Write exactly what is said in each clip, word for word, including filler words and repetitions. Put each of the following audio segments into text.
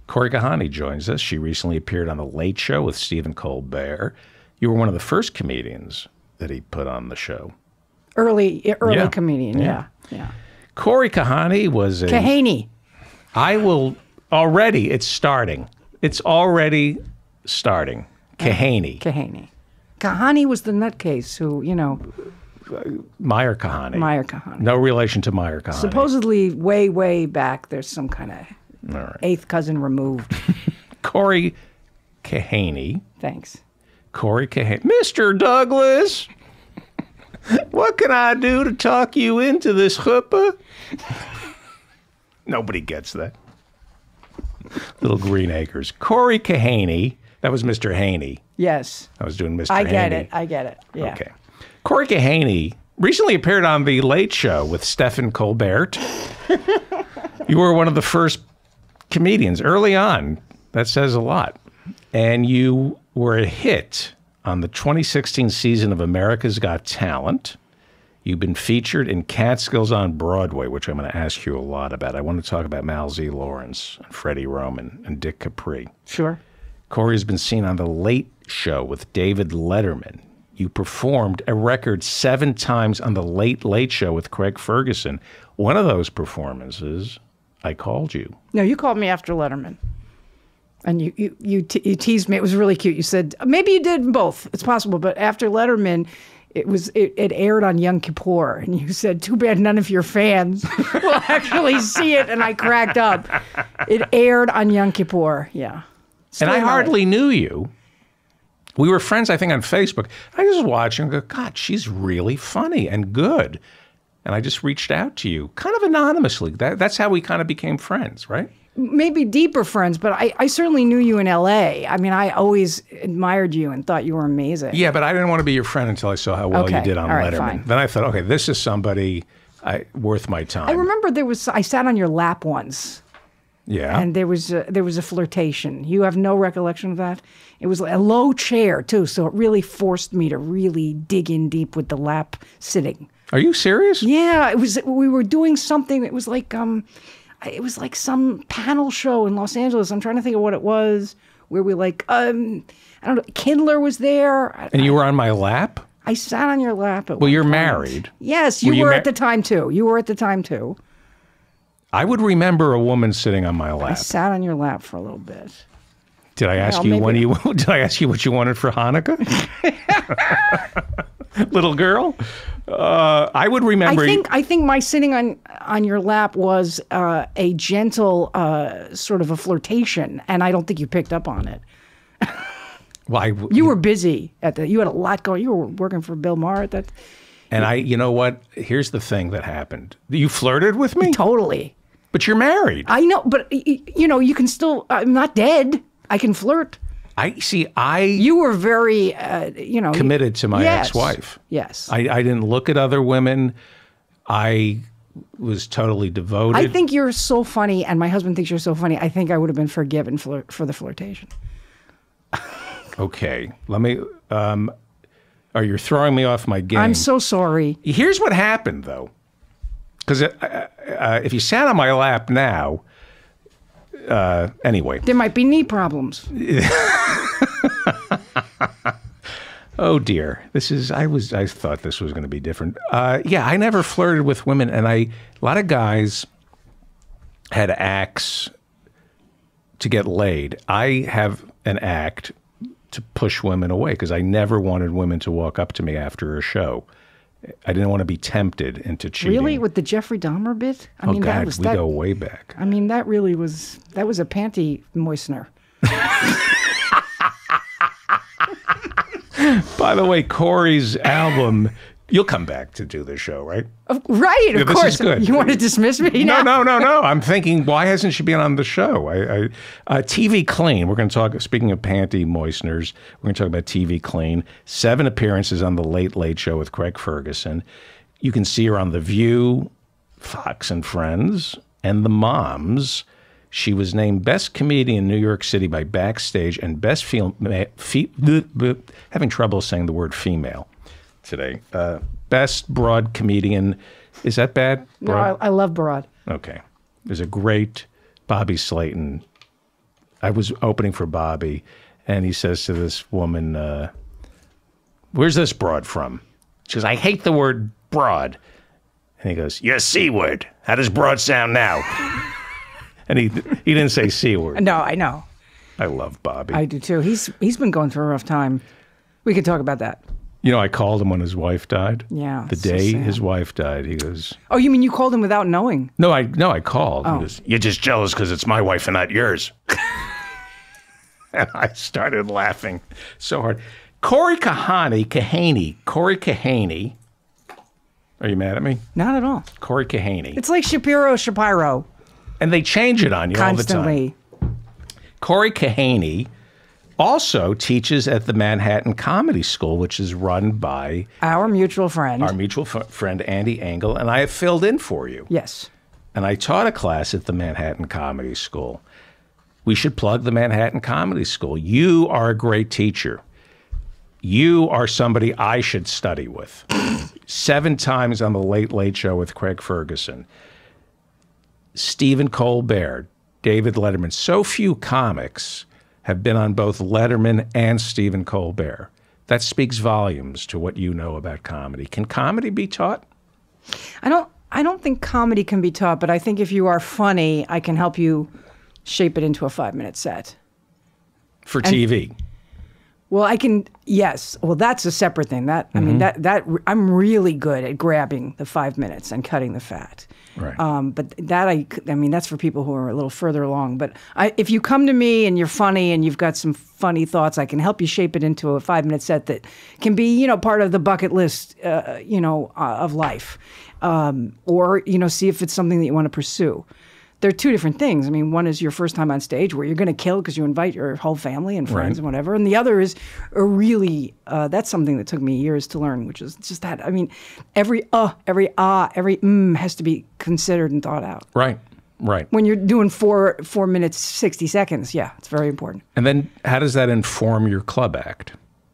Cory Kahaney joins us. She recently appeared on The Late Show with Stephen Colbert. You were one of the first comedians that he put on the show. Early, early Yeah. comedian, yeah. yeah, yeah. Cory Kahaney was a... Kahaney. I will... Already, it's starting. It's already starting. Kahaney. Kahaney. Kahaney was the nutcase who, you know... Meyer Kahaney. Meyer Kahaney. No relation to Meyer Kahaney. Supposedly, way, way back, there's some kind of right. eighth cousin removed. Cory Kahaney. Thanks. Cory Kahaney. Mister Douglas, what can I do to talk you into this chuppah? Nobody gets that. Little Green Acres. Cory Kahaney. That was Mister Haney. Yes. I was doing Mister I Haney. get it. I get it. Yeah. Okay. Cory Kahaney recently appeared on The Late Show with Stephen Colbert. You were one of the first comedians early on. That says a lot. And you were a hit on the twenty sixteen season of America's Got Talent. You've been featured in Catskills on Broadway, which I'm going to ask you a lot about. I want to talk about Mal Z. Lawrence, and Freddie Roman, and Dick Capri. Sure. Cory has been seen on The Late Show with David Letterman. You performed a record seven times on The Late Late Show with Craig Ferguson. One of those performances, I called you. No, you called me after Letterman. And you you you, te you teased me. It was really cute. You said, maybe you did both. It's possible. But after Letterman, it was it, it aired on Yom Kippur. And you said, too bad none of your fans will actually see it. And I cracked up. It aired on Yom Kippur. Yeah. Still and I alive. hardly knew you. We were friends, I think, on Facebook. I just watched and go, God, she's really funny and good. And I just reached out to you, kind of anonymously. That, that's how we kind of became friends, right? Maybe deeper friends, but I, I certainly knew you in L A. I mean, I always admired you and thought you were amazing. Yeah, but I didn't want to be your friend until I saw how well okay. you did on All right, Letterman. fine. Then I thought, okay, this is somebody I, worth my time. I remember there was, I sat on your lap once. Yeah. And there was a, there was a flirtation. You have no recollection of that? It was a low chair, too, so it really forced me to really dig in deep with the lap sitting. Are you serious? Yeah, it was. We were doing something. It was like um, it was like some panel show in Los Angeles. I'm trying to think of what it was. Where we like um, I don't know. Kindler was there. And you were on my lap? I sat on your lap. At well, one you're point. married. Yes, you were, were, you at the time too. You were at the time too. I would remember a woman sitting on my lap. I sat on your lap for a little bit. Did I ask well, you maybe... when you did I ask you what you wanted for Hanukkah? Little girl? Uh, I would remember. I think I think my sitting on on your lap was uh, a gentle uh, sort of a flirtation, and I don't think you picked up on it. Why? Well, you were busy at the. You had a lot going. You were working for Bill Maher at that. And I, you know what? Here's the thing that happened. You flirted with me? Totally. But you're married. I know, but you know, you can still. I'm not dead. I can flirt. I see. I you were very, uh, you know, committed to my yes, ex-wife. Yes. I, I didn't look at other women. I was totally devoted. I think you're so funny, and my husband thinks you're so funny. I think I would have been forgiven for for the flirtation. Okay, let me. Um, are you throwing me off my game? I'm so sorry. Here's what happened, though, because uh, uh, if you sat on my lap now. Uh, anyway. There might be knee problems. Oh dear. This is, I was, I thought this was going to be different. Uh, yeah, I never flirted with women, and I, a lot of guys had acts to get laid. I have an act to push women away because I never wanted women to walk up to me after a show. I didn't want to be tempted into cheating. Really? With the Jeffrey Dahmer bit? I oh, mean, God, that was, we that, go way back. I mean, that really was, that was a panty moistener. By the way, Cory's album, you'll come back to do the show, right? Uh, right, of yeah, this course. Is good. You want to dismiss me now? No, no, no, no. I'm thinking, why hasn't she been on the show? I, I, uh, T V Clean, we're going to talk, speaking of panty moisteners, we're going to talk about T V Clean. Seven appearances on The Late Late Show with Craig Ferguson. You can see her on The View, Fox and Friends, and The Moms. She was named Best Comedian in New York City by Backstage and Best Female, fe, having trouble saying the word female today. Uh, Best Broad Comedian. Is that bad? Broad? No, I, I love Broad. Okay. There's a great Bobby Slayton I was opening for Bobby, and he says to this woman, uh, "Where's this broad from?" She goes, "I hate the word broad." And he goes, "You're C word. How does broad sound now?" And he he didn't say C word. No, I know. I love Bobby. I do too. He's he's been going through a rough time. We could talk about that. You know, I called him when his wife died. Yeah. The day so his wife died, he goes, "Oh, you mean you called him without knowing?" No, I no, I called. Oh. He goes, "You're just jealous because it's my wife and not yours." And I started laughing so hard. Cory Kahaney, Kahaney, Cory Kahaney. Are you mad at me? Not at all. Cory Kahaney. It's like Shapiro, Shapiro. And they change it on you Constantly. all the time. Cory Kahaney also teaches at the Manhattan Comedy School, which is run by our mutual friend. Our mutual f- friend, Andy Engel, and I have filled in for you. Yes. And I taught a class at the Manhattan Comedy School. We should plug the Manhattan Comedy School. You are a great teacher. You are somebody I should study with. Seven times on the Late Late Show with Craig Ferguson. Stephen Colbert, David Letterman. So few comics have been on both Letterman and Stephen Colbert. That speaks volumes to what you know about comedy. Can comedy be taught? I don't I don't think comedy can be taught, but I think if you are funny, I can help you shape it into a five-minute set. For T V? And, well, I can, yes. Well, that's a separate thing. That I Mm-hmm. mean, that that I'm really good at grabbing the five minutes and cutting the fat. Right. Um, but that I, I mean, that's for people who are a little further along. But I, if you come to me and you're funny and you've got some funny thoughts, I can help you shape it into a five-minute set that can be, you know, part of the bucket list, uh, you know, uh, of life, um, or you know, see if it's something that you want to pursue. They're two different things. I mean, one is your first time on stage where you're going to kill because you invite your whole family and friends Right. and whatever. And the other is a really, uh, that's something that took me years to learn, which is just that. I mean, every uh, every ah, every mm has to be considered and thought out. Right, right. When you're doing four four minutes, sixty seconds, yeah, it's very important. And then how does that inform your club act?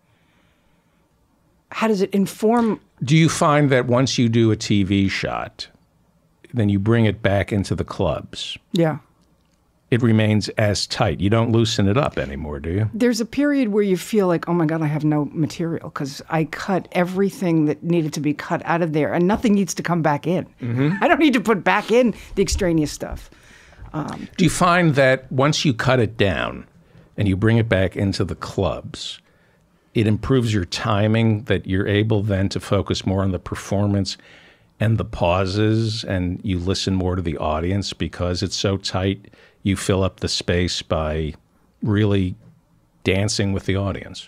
How does it inform? Do you find that once you do a T V shot, then you bring it back into the clubs? Yeah. It remains as tight. You don't loosen it up anymore, do you? There's a period where you feel like, oh my God, I have no material because I cut everything that needed to be cut out of there and nothing needs to come back in. Mm-hmm. I don't need to put back in the extraneous stuff. Um, do you find that once you cut it down and you bring it back into the clubs, it improves your timing, that you're able then to focus more on the performance and the pauses, and you listen more to the audience because it's so tight? You fill up the space by really dancing with the audience.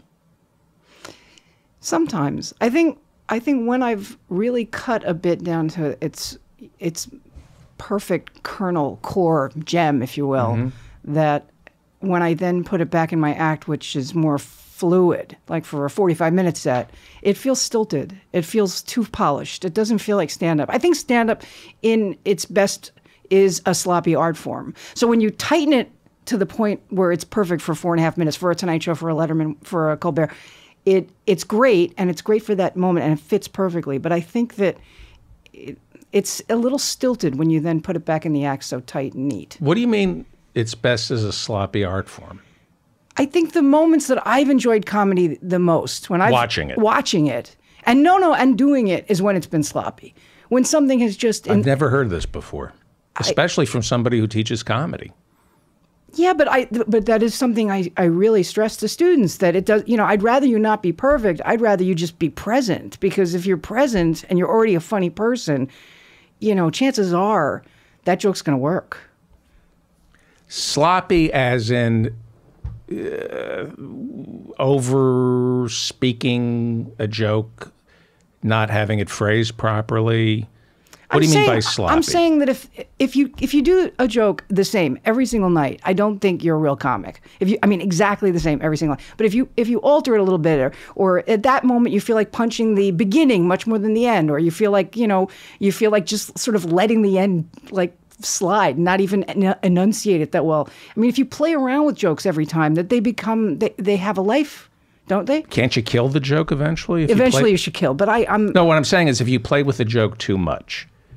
Sometimes. I think I think when I've really cut a bit down to its its perfect kernel, core, gem, if you will, mm-hmm. that when I then put it back in my act, which is more fluid, like for a forty-five minute set, it feels stilted. It feels too polished. It doesn't feel like stand-up. I think stand-up in its best is a sloppy art form. So when you tighten it to the point where it's perfect for four and a half minutes, for a Tonight Show, for a Letterman, for a Colbert, it it's great, and it's great for that moment, and it fits perfectly. But I think that it, it's a little stilted when you then put it back in the act so tight and neat. What do you mean it's best as a sloppy art form? I think the moments that I've enjoyed comedy the most, when I've watching it, watching it, and no, no, and doing it, is when it's been sloppy. When something has just, I've never heard this before, especially I, from somebody who teaches comedy. Yeah, but I, but that is something I, I really stress to students, that it does. You know, I'd rather you not be perfect. I'd rather you just be present, because if you're present and you're already a funny person, you know, chances are that joke's going to work. Sloppy, as in uh, over speaking a joke, not having it phrased properly. What I'm do you saying, mean by sloppy? I'm saying that if if you if you do a joke the same every single night, I don't think you're a real comic. If you, I mean, exactly the same every single night. But if you if you alter it a little bit, or, or at that moment you feel like punching the beginning much more than the end, or you feel like you know you feel like just sort of letting the end like slide, not even enunciate it that well. I mean, if you play around with jokes every time, that they become they, they have a life. Don't they? Can't you kill the joke eventually? If eventually you, play... you should kill. But I, I'm no. What I'm saying is, if you play with the joke too much,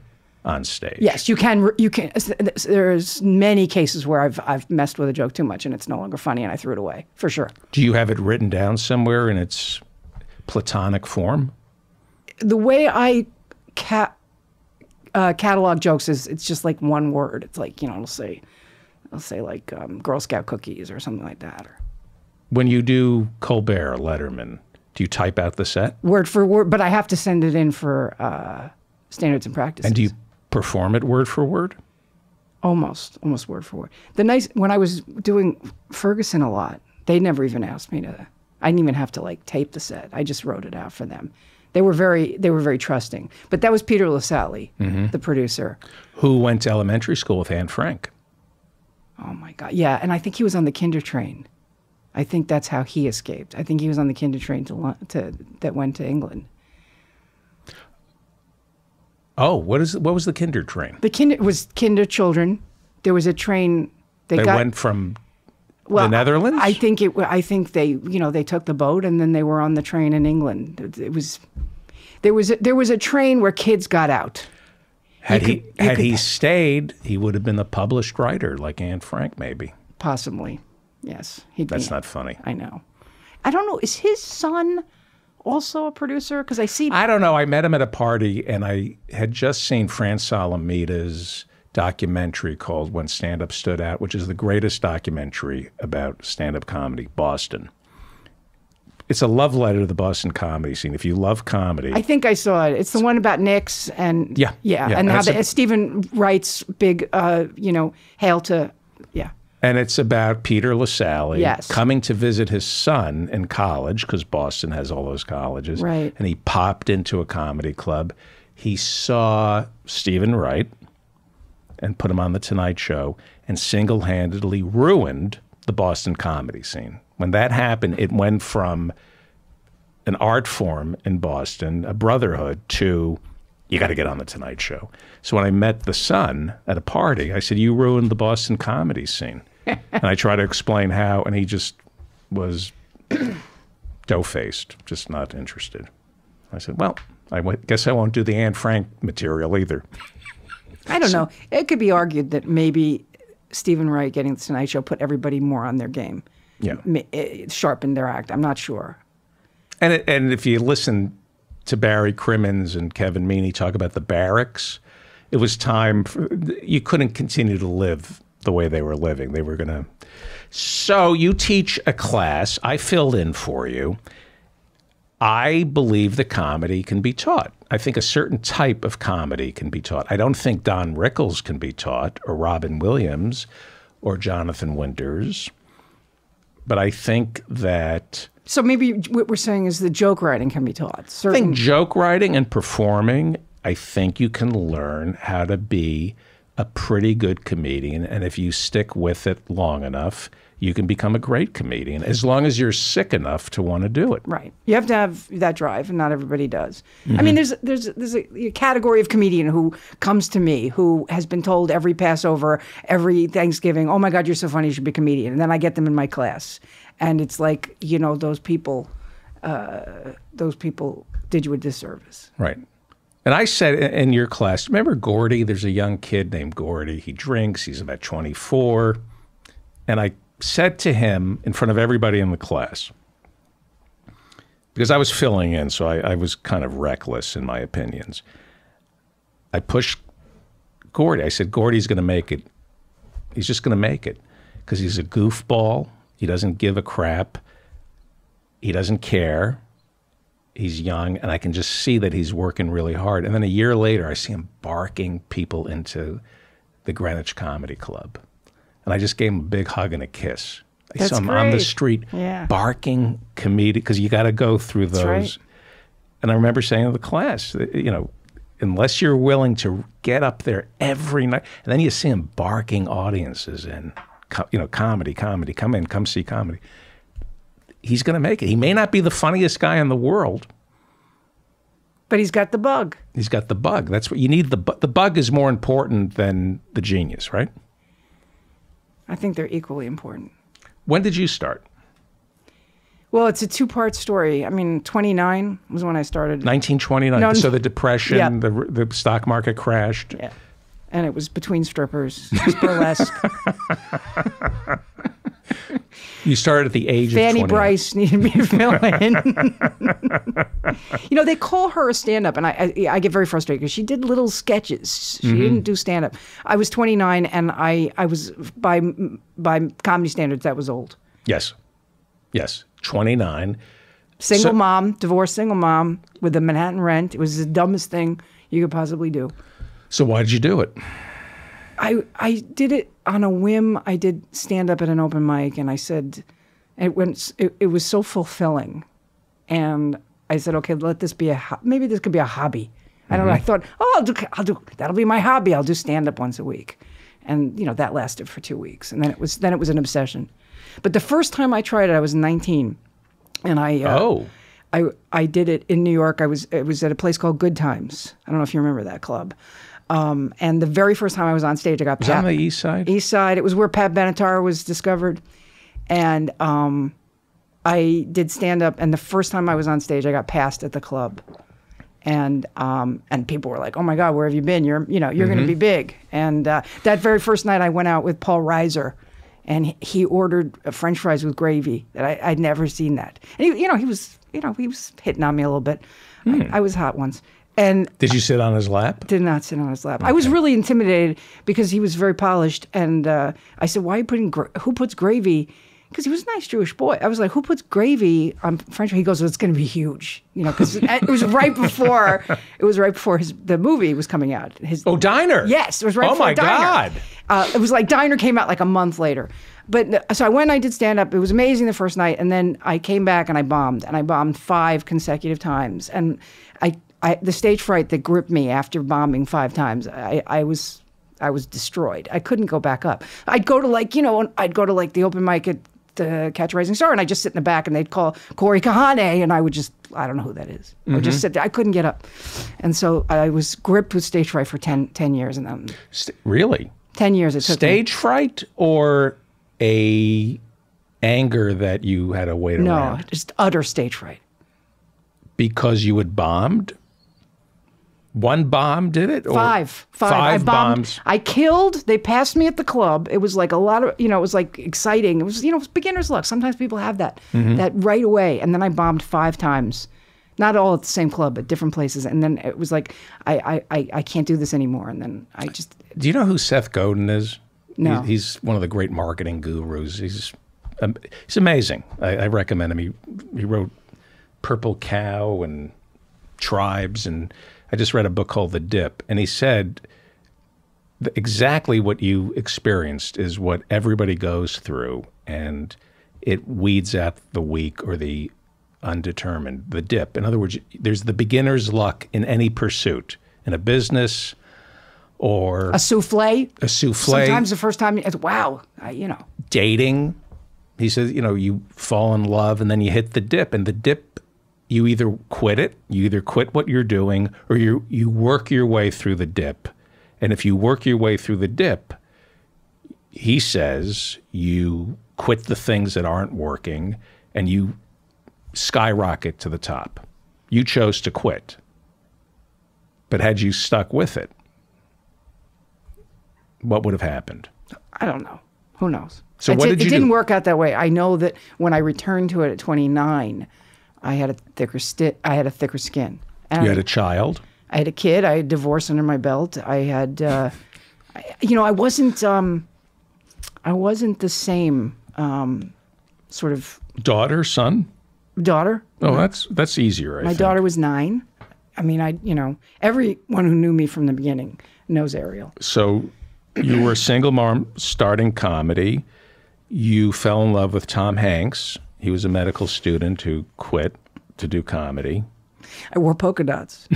on stage. Yes, you can. You can. There's many cases where I've I've messed with a joke too much and it's no longer funny and I threw it away for sure. Do you have it written down somewhere in its platonic form? The way I ca- uh, catalog jokes is it's just like one word. It's like, you know, I'll say, I'll say like um, Girl Scout cookies or something like that. Or when you do Colbert or Letterman, do you type out the set? Word for word, but I have to send it in for uh, standards and practices. And do you perform it word for word? Almost, almost word for word. The nice, when I was doing Ferguson a lot, they never even asked me to, I didn't even have to like tape the set. I just wrote it out for them. They were very, they were very trusting. But that was Peter Lasalle, mm-hmm. the producer. Who went to elementary school with Anne Frank. Oh my God, yeah. And I think he was on the kinder train. I think that's how he escaped. I think he was on the kinder train to, to that went to England. Oh, what is what was the kinder train? The kinder was kinder children. There was a train. They, they got, went from well, the Netherlands. I think it. I think they. You know, they took the boat and then they were on the train in England. It, it was. There was a, there was a train where kids got out. Had you he could, had could, he stayed, he would have been a published writer like Anne Frank, maybe. Possibly, yes. He'd That's be, not funny. I know. I don't know. Is his son also a producer? Because I see. I don't know. I met him at a party, and I had just seen Fran Solomita's documentary called When Stand-Up Stood Out, which is the greatest documentary about stand-up comedy, Boston. It's a love letter to the Boston comedy scene. If you love comedy. I think I saw it. It's the one about Knicks and. Yeah. Yeah. yeah. And, and how the, a, Stephen Wright's big, uh, you know, hail to. Yeah. And it's about Peter Lasalle yes. coming to visit his son in college, because Boston has all those colleges. Right. And he popped into a comedy club. He saw Stephen Wright and put him on The Tonight Show and single-handedly ruined the Boston comedy scene. When that happened, it went from an art form in Boston, a brotherhood, to you got to get on The Tonight Show. So when I met the son at a party, I said, you ruined the Boston comedy scene. And I tried to explain how, and he just was dough-faced, just not interested. I said, well, I w- guess I won't do the Anne Frank material either. I don't know. It could be argued that maybe Stephen Wright getting The Tonight Show put everybody more on their game. Yeah. It sharpened their act. I'm not sure. And it, and if you listen to Barry Crimmins and Kevin Meaney talk about the barracks, it was time for, you couldn't continue to live the way they were living. They were going to. So you teach a class. I filled in for you. I believe that comedy can be taught. I think a certain type of comedy can be taught. I don't think Don Rickles can be taught, or Robin Williams, or Jonathan Winters. But I think that... So maybe what we're saying is that joke writing can be taught. Certain... I think joke writing and performing, I think you can learn how to be a pretty good comedian. And if you stick with it long enough, you can become a great comedian, as long as you're sick enough to want to do it. Right. You have to have that drive, and not everybody does. Mm-hmm. I mean, there's there's there's a, a category of comedian who comes to me, who has been told every Passover, every Thanksgiving, oh my God, you're so funny, you should be a comedian. And then I get them in my class. And it's like, you know, those people, uh, those people did you a disservice. Right. And I said in your class, remember Gordy? There's a young kid named Gordy. He drinks. He's about twenty-four. And I said to him in front of everybody in the class, because I was filling in, so I, I was kind of reckless in my opinions. I pushed Gordy. I said, Gordy's going to make it. He's just going to make it because he's a goofball. He doesn't give a crap. He doesn't care. He's young, and I can just see that he's working really hard. And then a year later, I see him barking people into the Greenwich Comedy Club. And I just gave him a big hug and a kiss. I That's saw him great. on the street Yeah. barking comedic, because you got to go through those. Right. And I remember saying to the class, you know, unless you're willing to get up there every night, and then you see him barking audiences and, you know, comedy, comedy, come in, come see comedy. He's going to make it. He may not be the funniest guy in the world, but he's got the bug. He's got the bug. That's what you need. The, bu- the bug is more important than the genius, right? I think they're equally important. When did you start? Well, it's a two-part story. I mean, twenty-nine was when I started. nineteen twenty-nine. No, so the depression, yeah. the the stock market crashed. Yeah. And it was between strippers. It was burlesque. You started at the age Fanny of twenty. Bryce needed me to fill in. You know, they call her a stand-up, and I, I, I get very frustrated because she did little sketches. She mm-hmm. didn't do stand-up. I was twenty-nine, and I, I was, by by comedy standards, that was old. Yes. Yes. twenty-nine. Single so, mom, divorced single mom with a Manhattan rent. It was the dumbest thing you could possibly do. So why did you do it? I I did it on a whim. I did stand up at an open mic, and I said, it went. It, it was so fulfilling, and I said, okay, let this be a maybe this could be a hobby. I don't mm-hmm. know. I thought, oh, I'll do, I'll do that'll be my hobby. I'll do stand up once a week, and you know that lasted for two weeks, and then it was then it was an obsession. But the first time I tried it, I was nineteen, and I uh, oh. I I did it in New York. I was it was at a place called Good Times. I don't know if you remember that club. Um, and the very first time I was on stage, I got was Pat, that on the East Side? East Side. It was where Pat Benatar was discovered. And um, I did stand up. And the first time I was on stage, I got passed at the club. And um, and people were like, "Oh my God, where have you been? You're you know you're mm-hmm. going to be big." And uh, that very first night, I went out with Paul Reiser, and he, he ordered French fries with gravy. That I, I'd never seen that. And he, you know he was you know he was hitting on me a little bit. Mm. I, I was hot once. And did you sit on his lap? Did not sit on his lap. Okay. I was really intimidated because he was very polished. And uh, I said, "Why are you putting gra- who puts gravy?" Because he was a nice Jewish boy. I was like, "Who puts gravy on French?" He goes, "Well, it's going to be huge," you know, because it was right before it was right before his the movie was coming out. His oh, Diner. Yes, it was right. Oh before my Diner. God! Uh, it was like Diner came out like a month later. But so I went and I did stand up. It was amazing the first night, and then I came back and I bombed, and I bombed five consecutive times, and I. I, the stage fright that gripped me after bombing five times, I, I was I was destroyed. I couldn't go back up. I'd go to like, you know, I'd go to like the open mic at the Catch a Rising Star, and I'd just sit in the back, and they'd call Cory Kahaney, and I would just, I don't know who that is. Mm-hmm. I would just sit there. I couldn't get up. And so I was gripped with stage fright for ten, ten years. And then, St- really? ten years it took Stage me. fright or a anger that you had to wait no, around? No, just utter stage fright. Because you had bombed? One bomb did it? Or five. Five. Five I bombed, bombs. I killed. They passed me at the club. It was like a lot of, you know, it was like exciting. It was, you know, it was beginner's luck. Sometimes people have that, mm-hmm. that right away. And then I bombed five times. Not all at the same club, but different places. And then it was like, I, I, I can't do this anymore. And then I just. Do you know who Seth Godin is? No. He, he's one of the great marketing gurus. He's um, he's amazing. I, I recommend him. He, he wrote Purple Cow and Tribes, and I just read a book called The Dip, and he said exactly what you experienced is what everybody goes through, and it weeds out the weak or the undetermined, the dip. In other words, there's the beginner's luck in any pursuit, in a business or... A souffle. A souffle. Sometimes the first time, it's wow, I, you know. Dating. He says, you know, you fall in love and then you hit the dip, and the dip, you either quit it, you either quit what you're doing, or you you work your way through the dip. And if you work your way through the dip, he says you quit the things that aren't working and you skyrocket to the top. You chose to quit. But had you stuck with it, what would have happened? I don't know. Who knows? So it what did, did you It do? didn't work out that way. I know that when I returned to it at twenty-nine, I had a thicker sti- I had a thicker skin. And You had a child? I had a kid. I had divorce under my belt. I had, uh, I, you know, I wasn't, um, I wasn't the same um, sort of Daughter, son? daughter. Oh, that's that's easier, I My think. daughter was nine. I mean, I, you know, everyone who knew me from the beginning knows Ariel. So you were a single mom starting comedy. You fell in love with Tom Hanks. He was a medical student who quit to do comedy. I wore polka dots.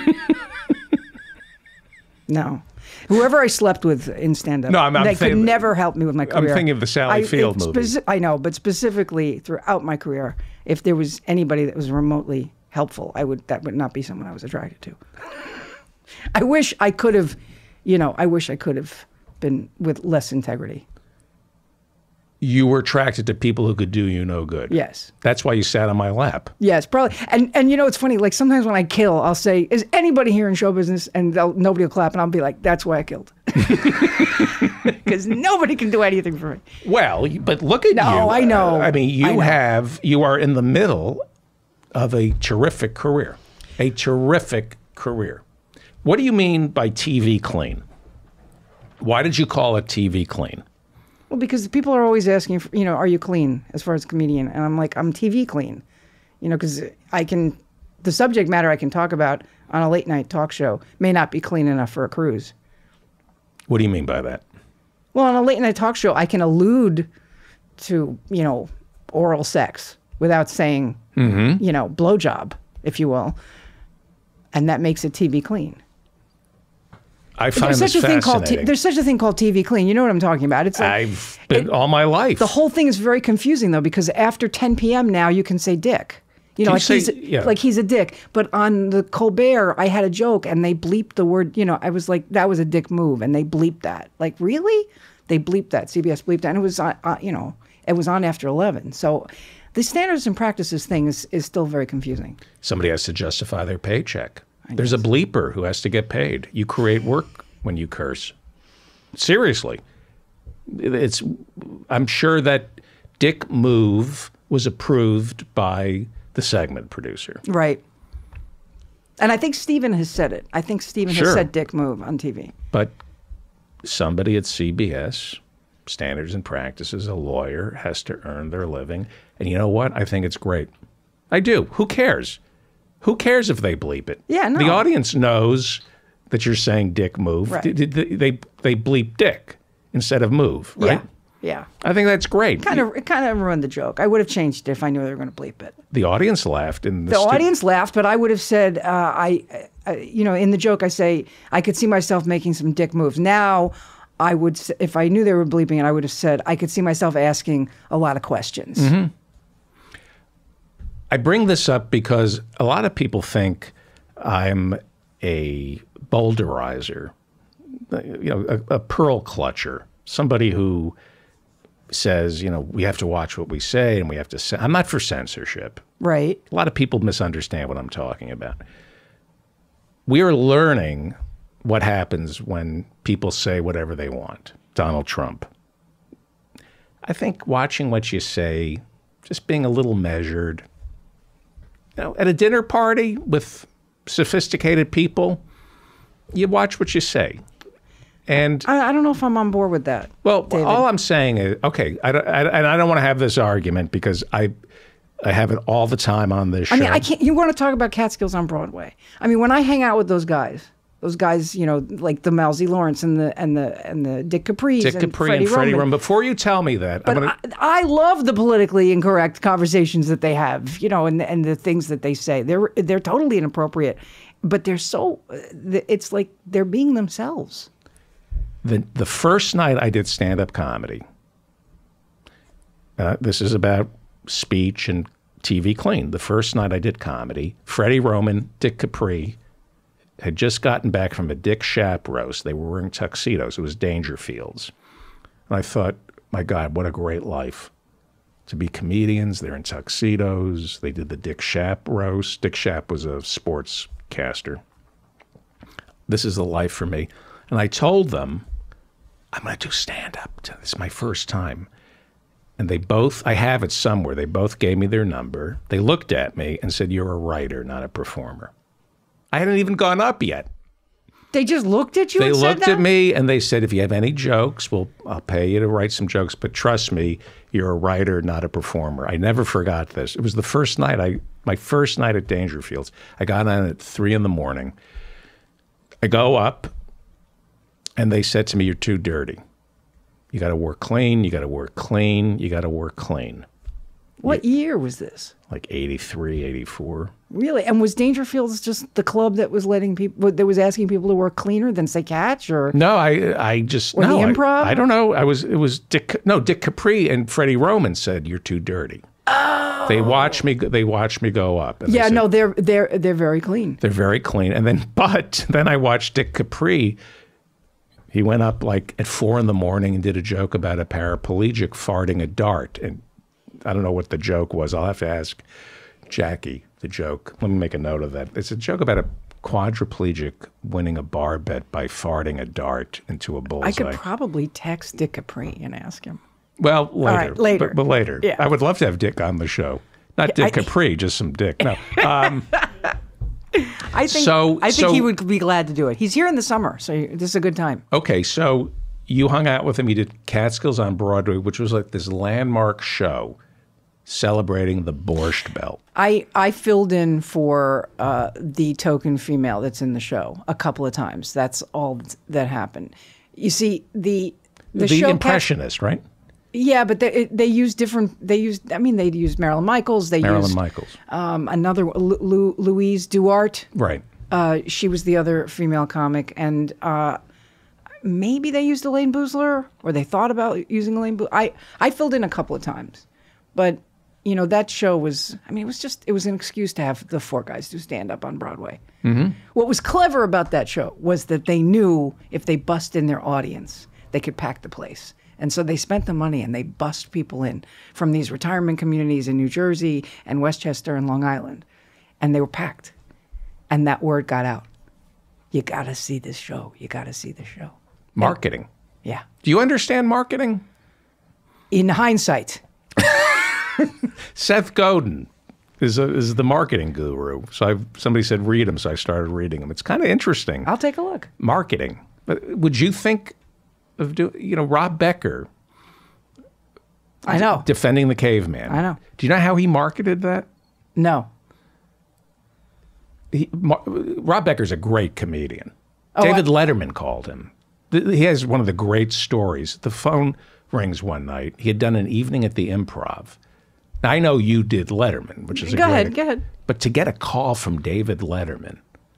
No. Whoever I slept with in stand-up, No, I'm- I'm they could thinking- never help me with my career. I'm thinking of the Sally I, Field it- movie. speci- I know, but specifically throughout my career, if there was anybody that was remotely helpful, I would that would not be someone I was attracted to. I wish I could have, you know, I wish I could have been with less integrity. you were attracted to people who could do you no good. Yes. That's why you sat on my lap. Yes, probably. And and you know, it's funny. Like sometimes when I kill, I'll say, "Is anybody here in show business?" And they'll, nobody will clap, and I'll be like, "That's why I killed," because nobody can do anything for me. Well, but look at no, you. No, I know. Uh, I mean, you I have you are in the middle of a terrific career, a terrific career. What do you mean by T V clean? Why did you call it T V clean? Well, because people are always asking, for, you know, are you clean as far as a comedian? And I'm like, I'm T V clean, you know, because I can, the subject matter I can talk about on a late night talk show may not be clean enough for a cruise. What do you mean by that? Well, on a late night talk show, I can allude to, you know, oral sex without saying, mm-hmm. you know, blowjob, if you will. And that makes it T V clean. I find there's this such a thing called fascinating. t- there's such a thing called T V clean. You know what I'm talking about? It's like I've been it, all my life. The whole thing is very confusing though, because after ten p m now you can say dick. You know, Can like you he's say- yeah. like he's a dick. But on the Colbert, I had a joke and they bleeped the word. You know, I was like, that was a dick move, and they bleeped that. Like, really? They bleeped that. C B S bleeped that, and it was on. Uh, you know, it was on after eleven. So, the standards and practices thing is is still very confusing. Somebody has to justify their paycheck. There's a bleeper who has to get paid. You create work when you curse. Seriously. It's I'm sure that dick move was approved by the segment producer. Right. And I think Steven has said it. I think Steven Sure. has said dick move on T V. But somebody at C B S, Standards and Practices, a lawyer, has to earn their living. And you know what? I think it's great. I do. Who cares? Who cares if they bleep it? Yeah, no. The audience knows that you're saying dick move. Right. They, they, they, they bleep dick instead of move, right? Yeah. Yeah. I think that's great. Kind of, it kind of ruined the joke. I would have changed it if I knew they were going to bleep it. The audience laughed. In the The stu- audience laughed, but I would have said, uh, I, I, you know, in the joke I say, I could see myself making some dick moves. Now, I would, s- if I knew they were bleeping it, I would have said, I could see myself asking a lot of questions. Mm-hmm. I bring this up because a lot of people think I'm a boulderizer, you know, a, a pearl clutcher, somebody who says, you know, we have to watch what we say and we have to say. I'm not for censorship. Right. A lot of people misunderstand what I'm talking about. We are learning what happens when people say whatever they want. Donald Trump. I think watching what you say, just being a little measured. You know, at a dinner party with sophisticated people, you watch what you say. And I, I don't know if I'm on board with that. well, David. all I'm saying is, okay, I, don't- I, and I don't want to have this argument because I, I have it all the time on this show. I mean, I can't. You want to talk about Catskills on Broadway? I mean, when I hang out with those guys, those guys, you know, like the Malzy Lawrence and the and the and the Dick Capri's Dick and Capri Freddie and Freddie Roman. Roman. Before you tell me that, I'm But gonna, I, I love the politically incorrect conversations that they have, you know, and and the things that they say. They're they're totally inappropriate, but they're so. It's like they're being themselves. the the first night I did stand-up comedy. Uh, this is about speech and T V clean. The first night I did comedy, Freddie Roman, Dick Capri had just gotten back from a Dick Shap roast. They were wearing tuxedos. It was Dangerfields. And I thought, my God, what a great life. To be comedians, they're in tuxedos. They did the Dick Shap roast. Dick Shap was a sportscaster. This is the life for me. And I told them, I'm going to do stand-up. This is my first time. And they both, I have it somewhere, they both gave me their number. They looked at me and said, you're a writer, not a performer. I hadn't even gone up yet. They just looked at you. They and said looked that? at me and they said, if you have any jokes, well, I'll pay you to write some jokes. But trust me, you're a writer, not a performer. I never forgot this. It was the first night, I my first night at Dangerfields. I got on at three in the morning. I go up and they said to me, you're too dirty. You got to work clean. You got to work clean. You got to work clean. What year was this? Like eighty-three, eighty-four. Really? And was Dangerfields just the club that was letting people, that was asking people to work cleaner than say catch, or No, I I just Or the no, I- Improv? I, don't know. I was it was Dick no Dick Capri and Freddie Roman said you're too dirty. Oh. They watched me. They watched me go up. And they yeah, said, no, they're they're they're very clean. they're very clean. And then, but then I watched Dick Capri. He went up like at four in the morning and did a joke about a paraplegic farting a dart. And I don't know what the joke was. I'll have to ask Jackie the joke. Let me make a note of that. It's a joke about a quadriplegic winning a bar bet by farting a dart into a bullseye. I could probably text Dick Capri and ask him. Well, later. Right, later. But, but later. Yeah. I would love to have Dick on the show. Not Dick I, Capri, just some Dick. No. Um, I think so, I think so, he would be glad to do it. He's here in the summer, so this is a good time. Okay, so you hung out with him. You did Catskills on Broadway, which was like this landmark show celebrating the Borscht Belt. I, I filled in for uh, the token female that's in the show a couple of times. That's all that happened. You see, the the, the show impressionist, Cat- right? Yeah, but they they used different. They used. I mean, they used Marilyn Michaels. They Marilyn used Michaels. Um, another Lu, Lu, Louise Duarte. Right. Uh, she was the other female comic, and uh, maybe they used Elaine Boozler, or they thought about using Elaine Boozler. I I filled in a couple of times, but you know that show was. I mean, it was just. It was an excuse to have the four guys do stand up on Broadway. Mm-hmm. What was clever about that show was that they knew if they bust in their audience, they could pack the place. And so they spent the money and they bussed people in from these retirement communities in New Jersey and Westchester and Long Island. And they were packed. And that word got out. You got to see this show. You got to see this show. Marketing. Yeah. Do you understand marketing? In hindsight. Seth Godin is a, is the marketing guru. So I've, somebody said read him, so I started reading him. It's kind of interesting. I'll take a look. Marketing. But would you think of doing, you know, Rob Becker? I know. Defending the Caveman. I know. Do you know how he marketed that? No. He, Mar, Rob Becker's a great comedian. Oh, David I, Letterman called him. The, he has one of the great stories. The phone rings one night. He had done an evening at the Improv. Now, I know you did Letterman, which is a go great... ahead, go ahead. But to get a call from David Letterman,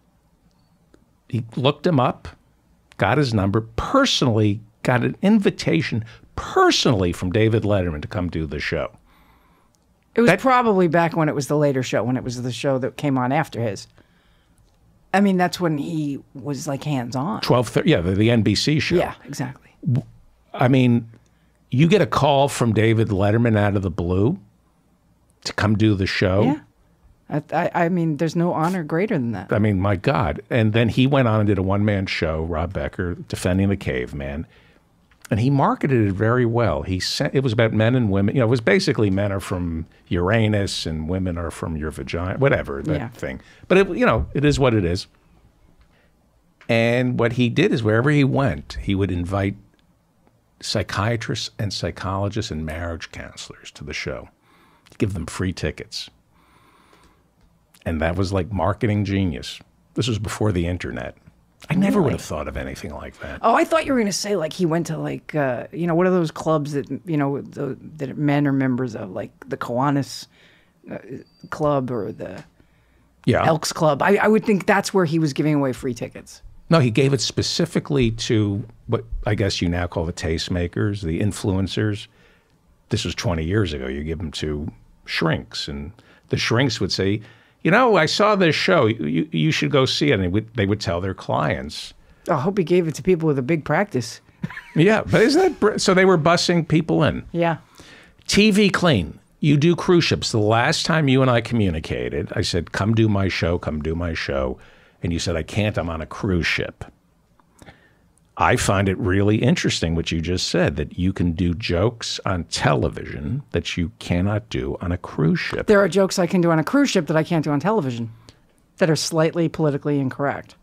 he looked him up, got his number, personally got an invitation personally from David Letterman to come do the show. It was that, probably back when it was the later show, when it was the show that came on after his. I mean, that's when he was like hands-on. twelve thirty, yeah, the, the N B C show. Yeah, exactly. I mean, you get a call from David Letterman out of the blue to come do the show. Yeah. I, I, I mean, there's no honor greater than that. I mean, my God. And then he went on and did a one-man show, Rob Becker, Defending the Caveman. And he marketed it very well. He sent, it was about men and women. You know, it was basically men are from Uranus and women are from your vagina, whatever, that yeah. thing. But, it, you know, it is what it is. And what he did is wherever he went, he would invite psychiatrists and psychologists and marriage counselors to the show. He'd give them free tickets. And that was like marketing genius. This was before the internet. I never really? would have thought of anything like that. Oh, I thought you were going to say like he went to like, uh, you know, what are those clubs that, you know, the, that men are members of, like the Kiwanis uh, Club or the yeah. Elks Club. I, I would think that's where he was giving away free tickets. No, he gave it specifically to what I guess you now call the tastemakers, the influencers. This was twenty years ago. You give them to shrinks, and the shrinks would say, you know, I saw this show. You, you should go see it. And they would, they would tell their clients. Oh, I hope he gave it to people with a big practice. Yeah, but isn't that... So they were bussing people in. Yeah. T V clean. You do cruise ships. The last time you and I communicated, I said, come do my show, come do my show. And you said, I can't, I'm on a cruise ship. I find it really interesting what you just said, that you can do jokes on television that you cannot do on a cruise ship. There are jokes I can do on a cruise ship that I can't do on television that are slightly politically incorrect.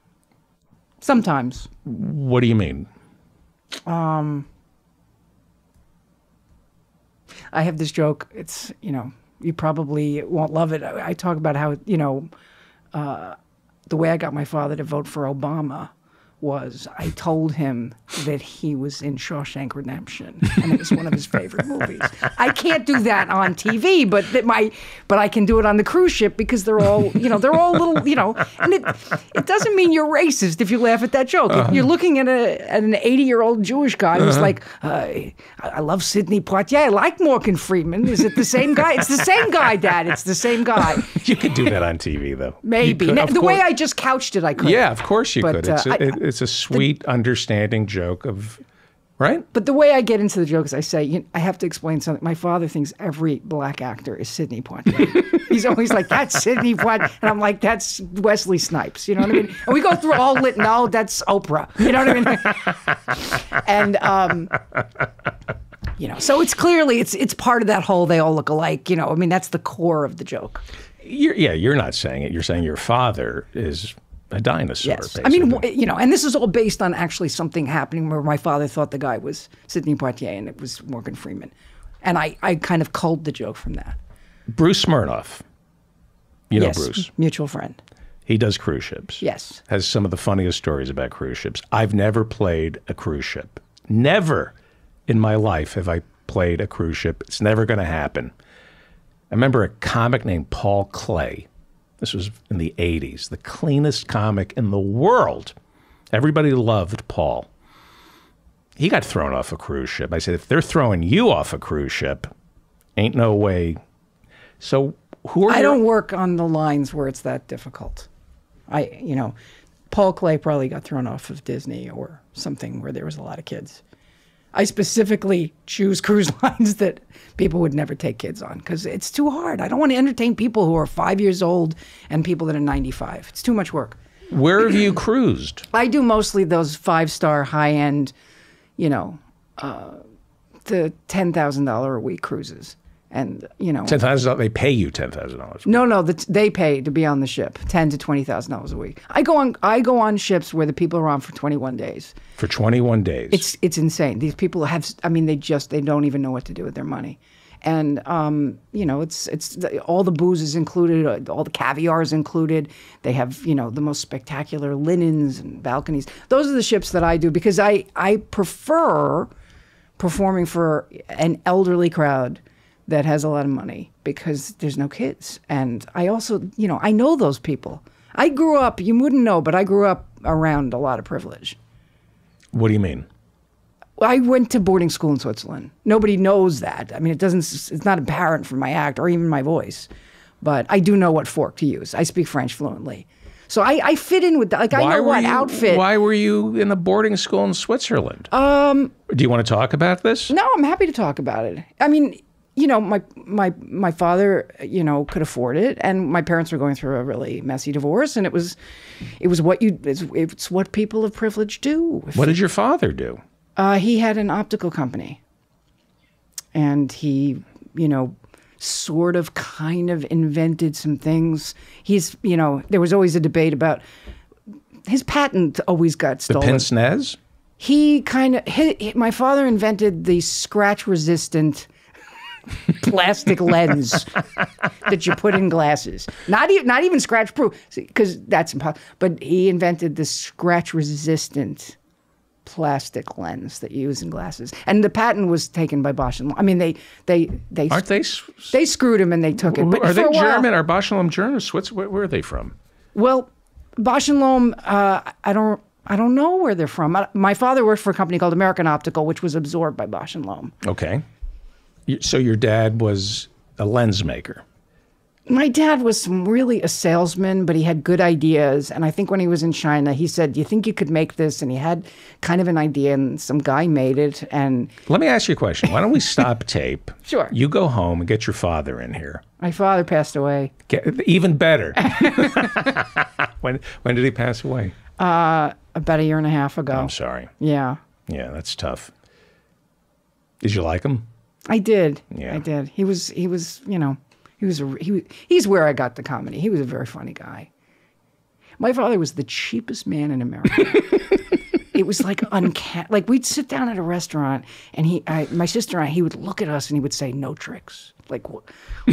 Sometimes. What do you mean? Um, I have this joke. It's, you know, you probably won't love it. I, I talk about how, you know, uh, the way I got my father to vote for Obama was I told him that he was in Shawshank Redemption and it was one of his favorite movies. I can't do that on T V, but that my but I can do it on the cruise ship because they're all, you know, they're all little, you know, and it it doesn't mean you're racist if you laugh at that joke. Uh-huh. You're looking at a at an eighty-year-old Jewish guy who's uh-huh. like, uh, I, I love Sidney Poitier. I like Morgan Freeman. Is it the same guy? It's the same guy, Dad. It's the same guy. You could do that on T V, though. Maybe. Could, Now, the course. way I just couched it, I could. Yeah, of course you but, could. It's, uh, it, I, it's a sweet, the, understanding joke of, right? But the way I get into the joke is I say, you know, I have to explain something. My father thinks every black actor is Sidney Poitier. He's always like, that's Sidney Poitier. And I'm like, that's Wesley Snipes. You know what I mean? And we go through all lit. No, that's Oprah. You know what I mean? and, um, you know, so it's clearly, it's it's part of that whole they all look alike. You know, I mean, that's the core of the joke. You're, yeah, you're not saying it. You're saying your father is a dinosaur, yes. basically. I mean, you know, and this is all based on actually something happening where my father thought the guy was Sidney Poitier and it was Morgan Freeman. And I, I kind of culled the joke from that. Bruce Smirnoff. You know yes, Bruce. Mutual friend. He does cruise ships. Yes. Has some of the funniest stories about cruise ships. I've never played a cruise ship. Never in my life have I played a cruise ship. It's never going to happen. I remember a comic named Paul Clay. This was in the eighties, the cleanest comic in the world. Everybody loved Paul. He got thrown off a cruise ship. I said, if they're throwing you off a cruise ship, ain't no way. So who are I your... don't work on the lines where it's that difficult. I, you know, Paul Clay probably got thrown off of Disney or something where there was a lot of kids. I specifically choose cruise lines that people would never take kids on because it's too hard. I don't want to entertain people who are five years old and people that are ninety-five. It's too much work. Where have you cruised? I do mostly those five-star, high-end, you know, uh, the ten thousand dollars a week cruises. And, you know. ten thousand dollars, they pay you ten thousand dollars. No, no, the, they pay to be on the ship, ten thousand to twenty thousand dollars a week. I go on I go on ships where the people are on for twenty-one days. For twenty-one days. It's it's insane. These people have, I mean, they just, they don't even know what to do with their money. And, um, you know, it's, it's all the booze is included, all the caviar is included. They have, you know, the most spectacular linens and balconies. Those are the ships that I do because I, I prefer performing for an elderly crowd that has a lot of money because there's no kids. And I also, you know, I know those people. I grew up, you wouldn't know, but I grew up around a lot of privilege. What do you mean? I went to boarding school in Switzerland. Nobody knows that. I mean, it doesn't, it's not apparent from my act or even my voice, but I do know what fork to use. I speak French fluently. So I, I fit in with that. Like, why I know what you, outfit. Why were you in a boarding school in Switzerland? Um, do you want to talk about this? No, I'm happy to talk about it. I mean, you know, my my my father, you know, could afford it, and my parents were going through a really messy divorce, and it was, it was what you, it's, it's what people of privilege do. What did your father do? Uh, he had an optical company, and he, you know, sort of, kind of invented some things. He's, you know, there was always a debate about his patent. Always got stolen. The pince nez. He kind of, my father invented the scratch-resistant plastic lens that you put in glasses. Not even not even scratch proof, because that's impossible. But he invented the scratch resistant plastic lens that you use in glasses. And the patent was taken by Bosch and Lomb. I mean, they they they aren't they they screwed him and they took it. But are they while, German? Are Bosch and Lomb German or Swiss? Where, where are they from? Well, Bosch and Lomb, uh, I don't. I don't know where they're from. My father worked for a company called American Optical, which was absorbed by Bosch and Lomb. Okay. So your dad was a lens maker. My dad was really a salesman, but he had good ideas. And I think when he was in China, he said, do you think you could make this? And he had kind of an idea, and some guy made it. And let me ask you a question. Why don't we stop tape? Sure. You go home and get your father in here. My father passed away. Get, even better. when when did he pass away? Uh, about a year and a half ago. I'm sorry. Yeah. Yeah, that's tough. Did you like him? I did. Yeah. I did. He was, he was, you know, he was, a, he was, he's where I got the comedy. He was a very funny guy. My father was the cheapest man in America. It was like uncanny. Like, we'd sit down at a restaurant, and he, I, my sister and I, he would look at us and he would say, no tricks. Like, what?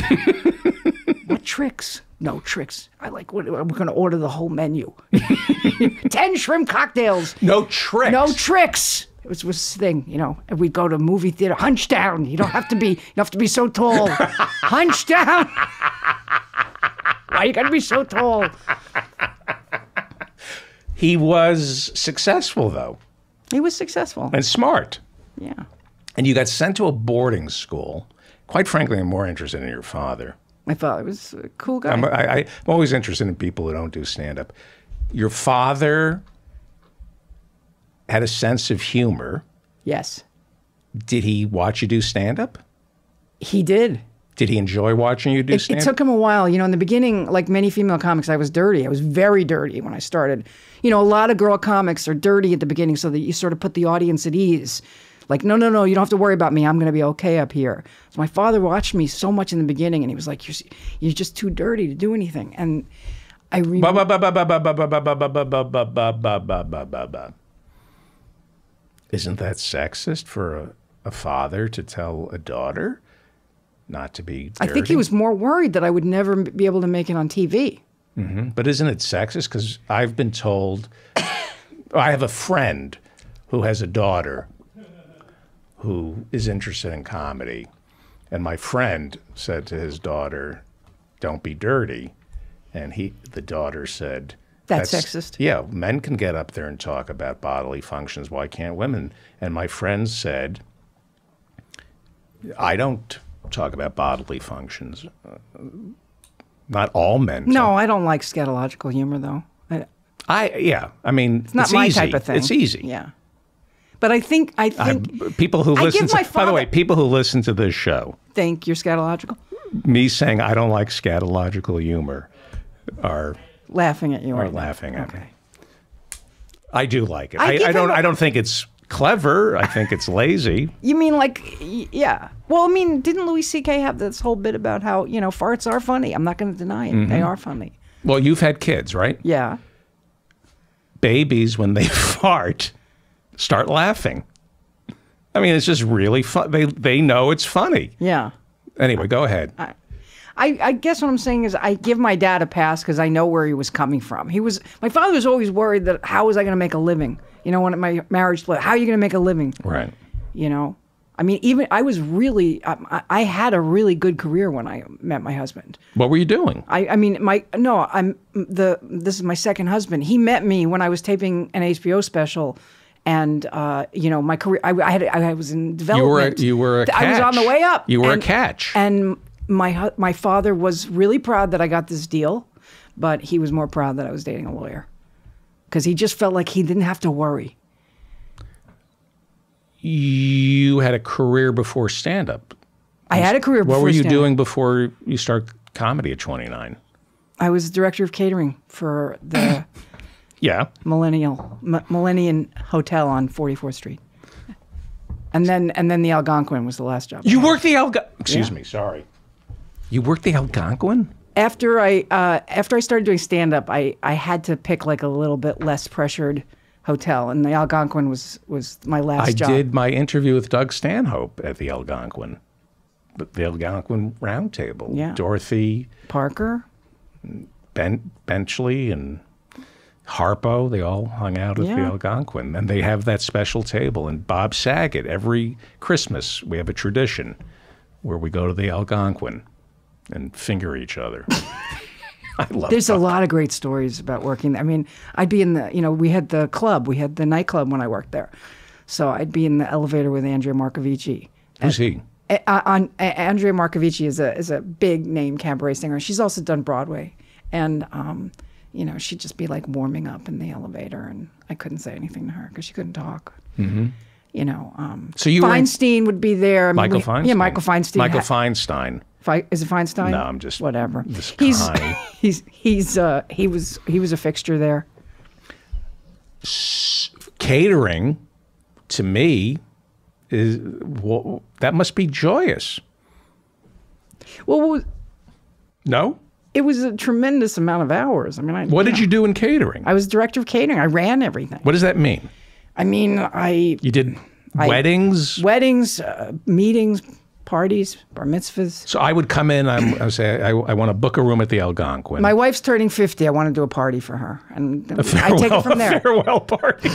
What tricks? No tricks. I like, what, we're going to order the whole menu. Ten shrimp cocktails. No tricks. No tricks. It was was this thing, you know. And we'd go to a movie theater, hunch down. You don't have to be, you don't have to be so tall. Hunch down. Why you got to be so tall? He was successful, though. He was successful. And smart. Yeah. And you got sent to a boarding school. Quite frankly, I'm more interested in your father. My father was a cool guy. I'm, I, I, I'm always interested in people who don't do stand-up. Your father had a sense of humor. Yes. Did he watch you do stand-up? He did. Did he enjoy watching you do It, it stand-up? took him a while. You know, in the beginning, like many female comics, I was dirty. I was very dirty when I started. You know, a lot of girl comics are dirty at the beginning so that you sort of put the audience at ease. Like, no, no, no, you don't have to worry about me. I'm going to be okay up here. So my father watched me so much in the beginning, and he was like, you're, you're just too dirty to do anything. And I remember... Isn't that sexist for a, a father to tell a daughter not to be dirty? I think he was more worried that I would never be able to make it on T V. Mm-hmm. But isn't it sexist? Because I've been told... I have a friend who has a daughter who is interested in comedy. And my friend said to his daughter, don't be dirty. And he, the daughter said... That's, That's sexist. Yeah, men can get up there and talk about bodily functions. Why can't women? And my friend said, I don't talk about bodily functions. Uh, not all men. No, talk. I don't like scatological humor, though. I, I yeah, I mean, it's not it's my easy. type of thing. It's easy. Yeah. But I think, I think... I, people who I listen give to, my by the father- way, people who listen to this show, think you're scatological? me saying I don't like scatological humor are... Laughing at you are right now. laughing at Okay. me. I do like it. I I, give I don't. him a- I don't think it's clever. I think it's lazy. You mean like, y- yeah. Well, I mean, didn't Louis C K have this whole bit about how, you know, farts are funny? I'm not going to deny it. Mm-hmm. They are funny. Well, you've had kids, right? Yeah. Babies, when they fart, start laughing. I mean, it's just really fun. They they know it's funny. Yeah. Anyway, go ahead. I, I, I guess what I'm saying is I give my dad a pass because I know where he was coming from. He was my father was always worried that how was I going to make a living? You know, when my marriage split, how are you going to make a living? Right. You know, I mean, even I was really I, I had a really good career when I met my husband. What were you doing? I, I mean, my no, I'm the this is my second husband. He met me when I was taping an H B O special. And uh, you know, my career, I, I had, I was in development. You were, a, you were a catch. I was on the way up. You were and, a catch. And my hu- my father was really proud that I got this deal, but he was more proud that I was dating a lawyer, because he just felt like he didn't have to worry. You had a career before stand-up. I had a career before What were you stand-up. doing before you started comedy at twenty-nine? I was director of catering for the Yeah. Millennial M- Millennium Hotel on forty-fourth Street. And then and then the Algonquin was the last job. You worked the Algonquin. Excuse Yeah. me, sorry. You worked the Algonquin? After I uh, after I started doing stand up, I, I had to pick like a little bit less pressured hotel, and the Algonquin was was my last I job. did my interview with Doug Stanhope at the Algonquin, the the Algonquin Round Table. Yeah. Dorothy Parker. ben- Benchley and Harpo, they all hung out at the Yeah. Algonquin, and they have that special table. And Bob Saget, every Christmas, we have a tradition where we go to the Algonquin and finger each other. I love There's Bob. a lot of great stories about working there. I mean, I'd be in the, you know, we had the club, we had the nightclub when I worked there. So I'd be in the elevator with Andrea Marcovici. Who's he? Uh, on, uh, Andrea Marcovici is a is a big name cabaret singer. She's also done Broadway. And, um, you know, she'd just be like warming up in the elevator, and I couldn't say anything to her because she couldn't talk. Mm-hmm. You know, um, So you were in- Feinstein would be there. I mean, Michael we- Feinstein? Yeah, Michael Feinstein. Michael ha- Feinstein. Fe- is it Feinstein? No, I'm just- whatever. just he's Connie. he's he's uh he was he was a fixture there. Catering, to me, is well, that must be joyous. Well, it was, No? it was a tremendous amount of hours. I mean, I, What did you do in catering? I was director of catering. I ran everything. What does that mean? I mean, I You did I- weddings? weddings, uh, meetings, parties, bar mitzvahs. So I would come in, I'm, I would say, I, I want to book a room at the Algonquin. My wife's turning fifty. I want to do a party for her, and I farewell, take it from a there. farewell party.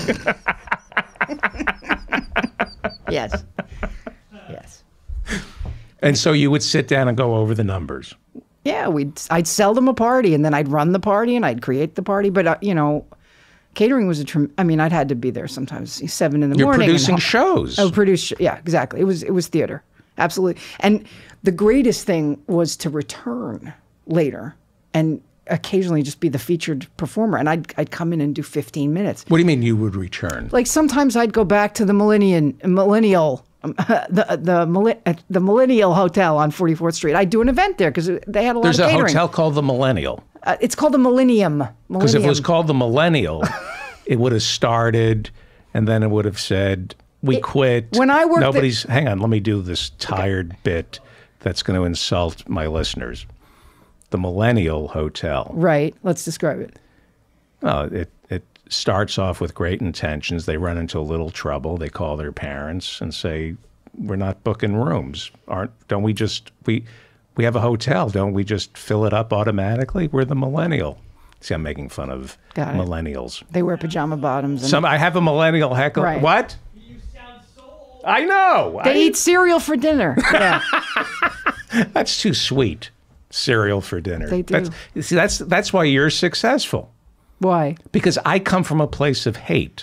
Yes, yes. And so you would sit down and go over the numbers. Yeah, we'd I'd sell them a party, and then I'd run the party, and I'd create the party. But uh, you know, catering was a. Trem- I mean, I'd had to be there sometimes seven in the You're morning. and producing ho- shows. I would produce. Yeah, exactly. It was it was theater, absolutely. And the greatest thing was to return later and occasionally just be the featured performer, and I'd I'd come in and do fifteen minutes. What do you mean you would return? Like sometimes I'd go back to the Millennium Millennial. Um, the the millen- the Millennial Hotel on forty-fourth Street. I'd do an event there because they had a lot There's of catering. There's a hotel called the Millennial. Uh, it's called the Millennium. Because if it was called the Millennial, it would have started, and then it would have said, "We it, quit." When I worked, nobody's. The, hang on, let me do this tired okay. bit that's going to insult my listeners. The Millennial Hotel. Right. Let's describe it. Oh, it it starts off with great intentions. They run into a little trouble. They call their parents and say, "We're not booking rooms. Aren't? Don't we just we we have a hotel? Don't we just fill it up automatically? We're the Millennial." See, I'm making fun of millennials. They wear pajama bottoms. And Some I have a millennial heckle. Right. What? You sound so old. I know. They I, eat cereal for dinner. Yeah. That's too sweet. Cereal for dinner. They do. That's, see, that's that's why you're successful. Why? Because I come from a place of hate.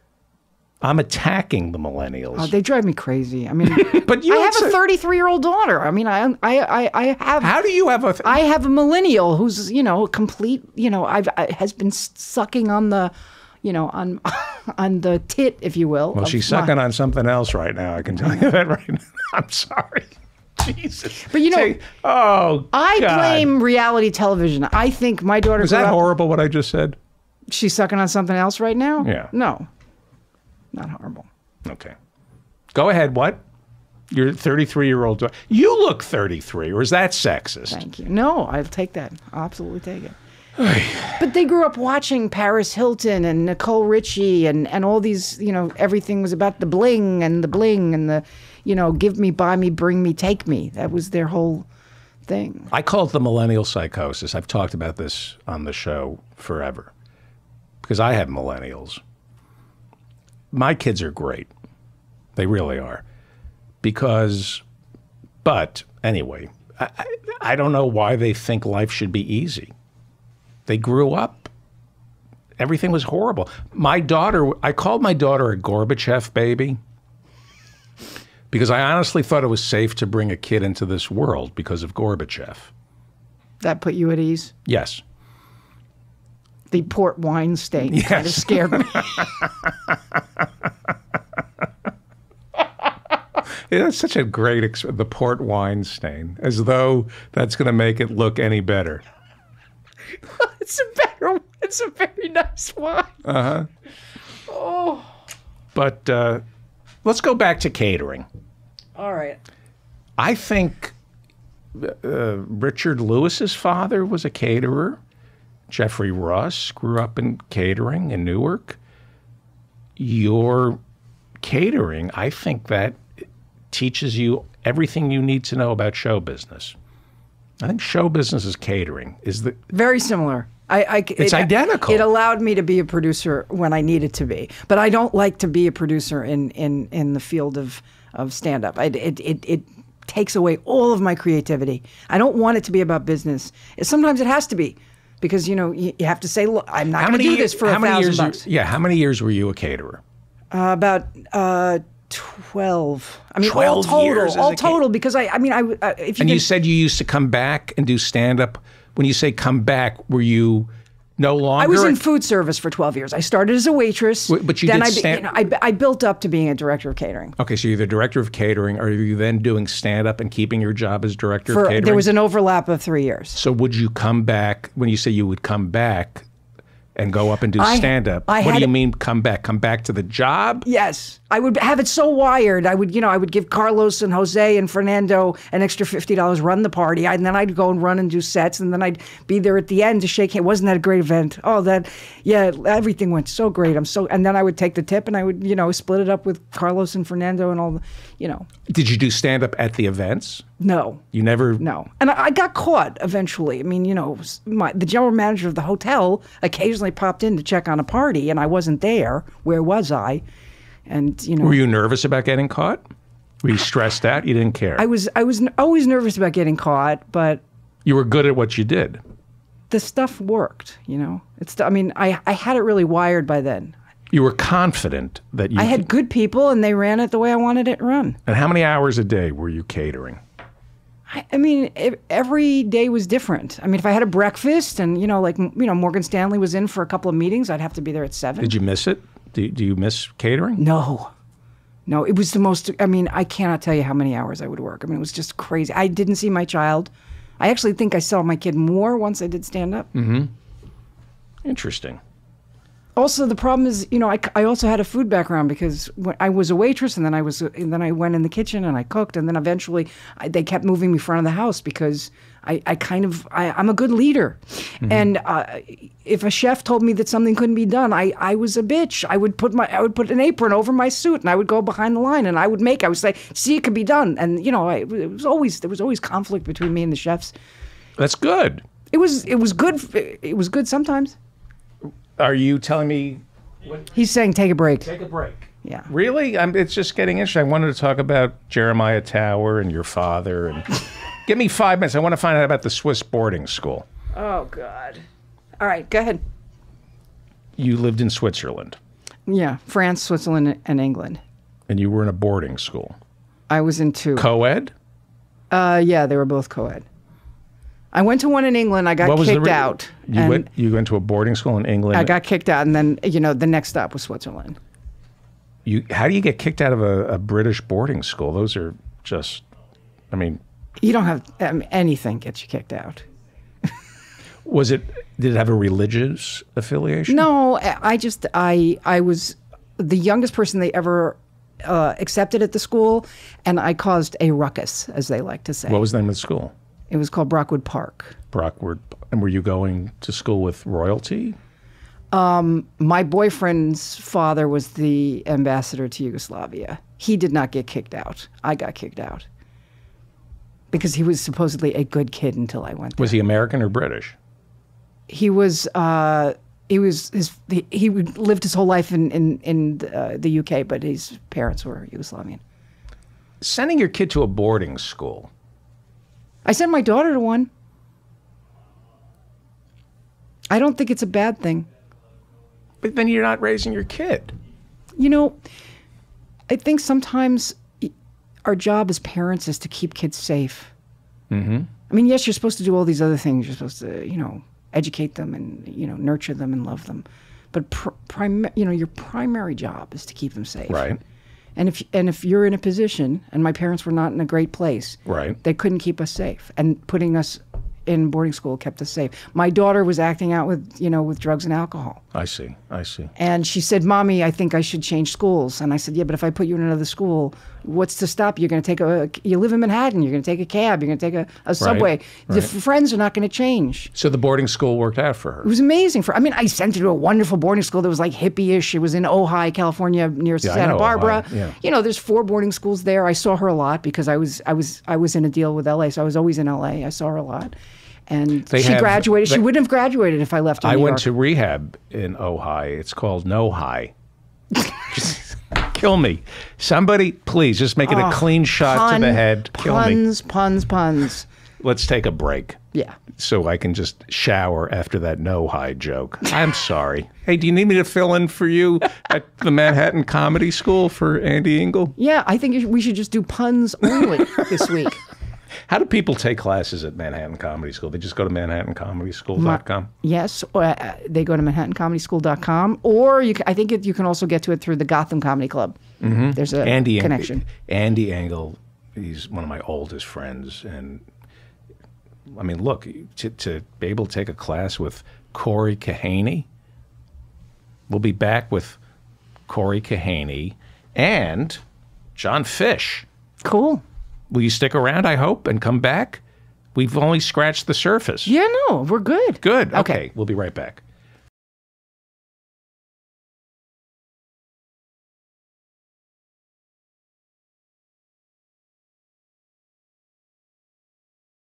I'm attacking the millennials. Oh, they drive me crazy. I mean, but you I have a a thirty-three-year-old daughter. I mean, I, I, I, I have. How do you have a? Th I have a millennial who's, you know, complete. You know, I've I, has been sucking on the, you know, on, on the tit, if you will. Well, she's sucking on something else right now. I can tell you that right now. I'm sorry. Jesus. But you know, Say, oh, I God. blame reality television. I think my daughter. Was that up, horrible? What I just said? She's sucking on something else right now. Yeah. No. Not horrible. Okay. Go ahead. What? You're thirty-three-year-old. You look thirty-three, or is that sexist? Thank you. No, I'll take that. I'll absolutely take it. But they grew up watching Paris Hilton and Nicole Richie and, and all these, you know, everything was about the bling and the bling and the, you know, give me, buy me, bring me, take me. That was their whole thing. I call it the millennial psychosis. I've talked about this on the show forever because I have millennials. My kids are great. They really are. Because, but anyway, I, I, I don't know why they think life should be easy. They grew up. Everything was horrible. My daughter, I called my daughter a Gorbachev baby because I honestly thought it was safe to bring a kid into this world because of Gorbachev. That put you at ease? Yes. The port wine stain yes. kind of scared me. Yeah, that's such a great, ex the port wine stain, as though that's going to make it look any better. It's a better, it's a very nice wine. Uh-huh. Oh. But uh, let's go back to catering. All right. I think uh, Richard Lewis's father was a caterer. Jeffrey Russ grew up in catering in Newark. Your catering, I think that teaches you everything you need to know about show business. I think show business is catering. Is the very similar. I, I, it's it, identical. It allowed me to be a producer when I needed to be, but I don't like to be a producer in in in the field of of stand up. It it it, it takes away all of my creativity. I don't want it to be about business. Sometimes it has to be. Because, you know, you, you have to say, look, I'm not going to do this for a thousand bucks. Yeah, how many years were you a caterer? Uh, about uh, twelve. I mean, all twelve total, years all total. Because I, I mean, I. Uh, if you and can, you said you used to come back and do stand up. When you say come back, were you no longer? I was in food service for twelve years. I started as a waitress. But you then did I, stand. you know, I, I built up to being a director of catering. Okay, so you're the director of catering. Are you then doing stand up and keeping your job as director for, of catering? There was an overlap of three years. So would you come back when you say you would come back and go up and do stand up? What do you mean come back? Come back to the job? Yes. I would have it so wired. I would, you know, I would give Carlos and Jose and Fernando an extra fifty dollars, run the party, and then I'd go and run and do sets, and then I'd be there at the end to shake hands. Wasn't that a great event? Oh, that, yeah, everything went so great. I'm so, and then I would take the tip and I would, you know, split it up with Carlos and Fernando and all the, you know. Did you do stand up at the events? No. You never? No. And I, I got caught eventually. I mean, you know, my, the general manager of the hotel occasionally popped in to check on a party, and I wasn't there. Where was I? And, you know. Were you nervous about getting caught? Were you stressed out? You didn't care? I was I was always nervous about getting caught, but you were good at what you did. The stuff worked, you know. It's I mean, I I had it really wired by then. You were confident that you I had good people and they ran it the way I wanted it run. And how many hours a day were you catering? I, I mean, it, every day was different. I mean, if I had a breakfast and, you know, like, you know, Morgan Stanley was in for a couple of meetings, I'd have to be there at seven. Did you miss it? Do, do you miss catering? No. No, it was the most, I mean, I cannot tell you how many hours I would work. I mean, it was just crazy. I didn't see my child. I actually think I saw my kid more once I did stand up. Mm-hmm. Interesting. Also, the problem is, you know, I, I also had a food background because when I was a waitress, and then I was, and then I went in the kitchen and I cooked, and then eventually I, they kept moving me front of the house because I, I kind of, I, I'm a good leader, mm-hmm. and uh, if a chef told me that something couldn't be done, I, I was a bitch. I would put my, I would put an apron over my suit, and I would go behind the line, and I would make, I would say, see, it could be done, and you know, I, it was always, there was always conflict between me and the chefs. That's good. It was, it was good. It was good sometimes. Are you telling me? What? He's saying take a break. Take a break. Yeah. Really? I'm, it's just getting interesting. I wanted to talk about Jeremiah Tower and your father. And give me five minutes. I want to find out about the Swiss boarding school. Oh, God. All right, go ahead. You lived in Switzerland. Yeah, France, Switzerland, and England. And you were in a boarding school. I was in two. Co-ed? Uh, yeah, they were both co-ed. I went to one in England. I got what was kicked the re- out. You went. You went to a boarding school in England. I got kicked out, and then you know the next stop was Switzerland. You. How do you get kicked out of a, a British boarding school? Those are just. I mean. You don't have um, anything gets you kicked out. Was it? Did it have a religious affiliation? No, I just I I was the youngest person they ever uh, accepted at the school, and I caused a ruckus, as they like to say. What was the name of the school? It was called Brockwood Park. Brockwood. And were you going to school with royalty? Um, my boyfriend's father was the ambassador to Yugoslavia. He did not get kicked out. I got kicked out. Because he was supposedly a good kid until I went there. Was he American or British? He was, uh, he was, his, he, he lived his whole life in, in, in uh, the U K, but his parents were Yugoslavian. Sending your kid to a boarding school. I sent my daughter to one. I don't think it's a bad thing. But then you're not raising your kid. You know, I think sometimes our job as parents is to keep kids safe. Mm-hmm. I mean, yes, you're supposed to do all these other things. You're supposed to, you know, educate them and, you know, nurture them and love them. But, pr- prim- you know, your primary job is to keep them safe. Right. And if and if you're in a position, and my parents were not in a great place, right, they couldn't keep us safe, and putting us in boarding school kept us safe. My daughter was acting out with, you know, with drugs and alcohol. I see, I see. And she said, "Mommy, I think I should change schools." And I said, "Yeah, but if I put you in another school, what's to stop you? You're going to take a, you live in Manhattan, you're going to take a cab, you're going to take a, a subway. Right. The friends are not going to change." So the boarding school worked out for her. It was amazing. For I mean, I sent her to a wonderful boarding school that was like hippie-ish. It was in Ojai, California, near Yeah, I Santa know Barbara. Ojai, yeah. You know, there's four boarding schools there. I saw her a lot because I was I was I was in a deal with L A, so I was always in L A. I saw her a lot. And They she have- graduated. they- she wouldn't have graduated if I left in I New went York. to rehab in Ojai. It's called No High. Kill me. Somebody, please, just make it a clean shot Pun, to the head. Kill me. puns, puns, puns. Let's take a break. Yeah. So I can just shower after that no high joke. I'm sorry. Hey, do you need me to fill in for you at the Manhattan Comedy School for Andy Engel? Yeah, I think you should- we should just do puns only this week. How do people take classes at Manhattan Comedy School? They just go to manhattan comedy school dot com? Yes, uh, they go to manhattan comedy school dot com, or you can, I think it, you can also get to it through the Gotham Comedy Club. Mm-hmm. There's a Andy connection. Andy Engel, he's one of my oldest friends, and I mean, look, to, to be able to take a class with Cory Kahaney, we'll be back with Cory Kahaney and John Fish. Cool. Will you stick around, I hope, and come back? We've only scratched the surface. Yeah, no, we're good. Good. Okay. Okay. We'll be right back.